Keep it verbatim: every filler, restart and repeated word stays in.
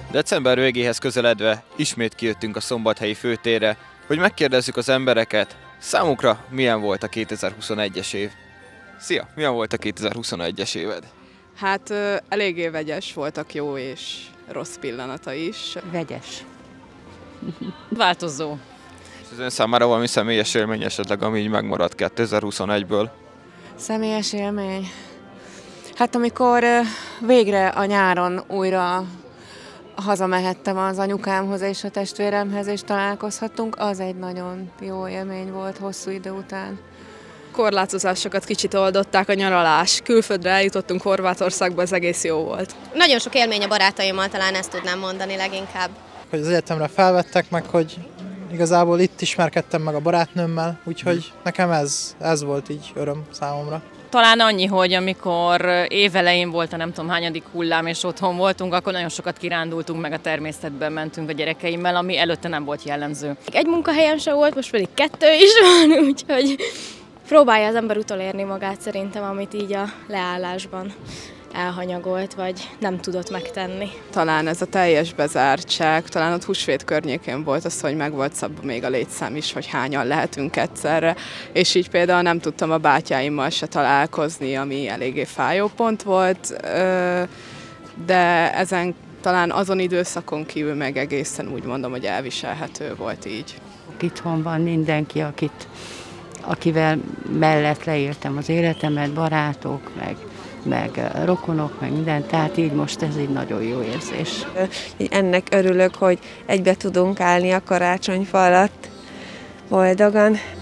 December végéhez közeledve ismét kijöttünk a szombathelyi főtérre, hogy megkérdezzük az embereket, számukra milyen volt a kétezer-huszonegyes év. Szia! Milyen volt a kétezer-huszonegyes éved? Hát eléggé vegyes, voltak jó és rossz pillanata is. Vegyes. Változó. És az ön számára valami személyes élmény esetleg, ami így megmaradt kétezer-huszonegyből? Személyes élmény? Hát amikor végre a nyáron újra hazamehettem az anyukámhoz és a testvéremhez, és találkozhattunk, az egy nagyon jó élmény volt hosszú idő után. Korlátozásokat kicsit oldották, a nyaralás. Külföldre eljutottunk Horvátországba, az egész jó volt. Nagyon sok élmény a barátaimmal, talán ezt tudnám mondani leginkább. Hogy az egyetemre felvettek, meg hogy igazából itt ismerkedtem meg a barátnőmmel, úgyhogy nekem ez, ez volt így öröm számomra. Talán annyi, hogy amikor évelején volt a nem tudom hányadik hullám és otthon voltunk, akkor nagyon sokat kirándultunk, meg a természetben mentünk a gyerekeimmel, ami előtte nem volt jellemző. Egy munkahelyen se volt, most pedig kettő is van, úgyhogy próbálja az ember utolérni magát szerintem, amit így a leállásban elhanyagolt, vagy nem tudott megtenni. Talán ez a teljes bezártság, talán ott húsvét környékén volt az, hogy meg volt szabva még a létszám is, hogy hányan lehetünk egyszerre, és így például nem tudtam a bátyáimmal se találkozni, ami eléggé fájó pont volt, de ezen talán azon időszakon kívül meg egészen úgy mondom, hogy elviselhető volt így. Itthon van mindenki, akit, akivel mellett leéltem az életemet, barátok, meg meg rokonok, meg minden, tehát így most ez egy nagyon jó érzés. Ennek örülök, hogy egybe tudunk állni a karácsonyfa alatt boldogan.